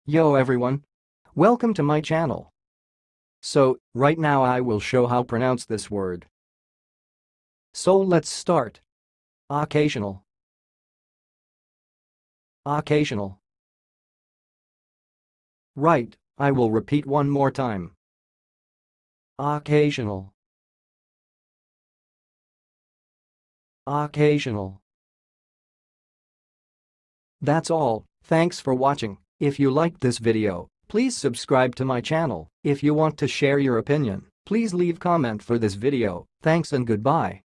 Yo everyone! Welcome to my channel. So, right now I will show how pronounce this word. So let's start. Occasional. Occasional. Right, I will repeat one more time. Occasional. Occasional. That's all, thanks for watching. If you liked this video, please subscribe to my channel. If you want to share your opinion, please leave comment for this video. Thanks and goodbye.